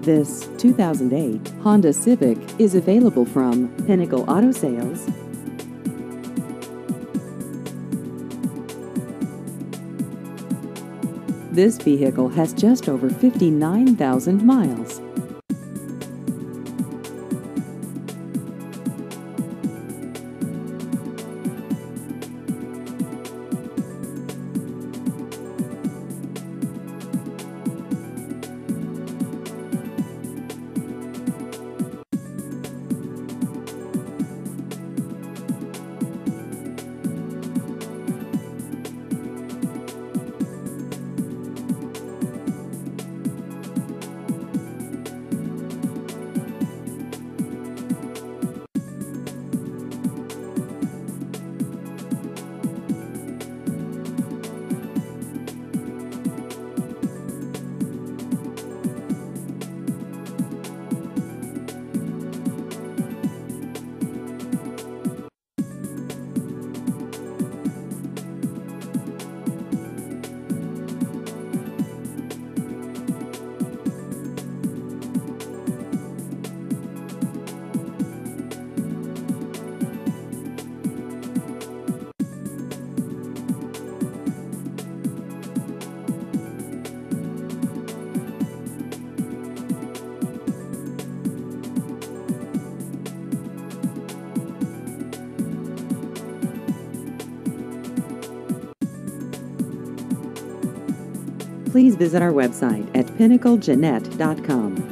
This 2008 Honda Civic is available from Pinnacle Auto Sales. This vehicle has just over 59,000 miles. Please visit our website at pinnaclejeanette.com.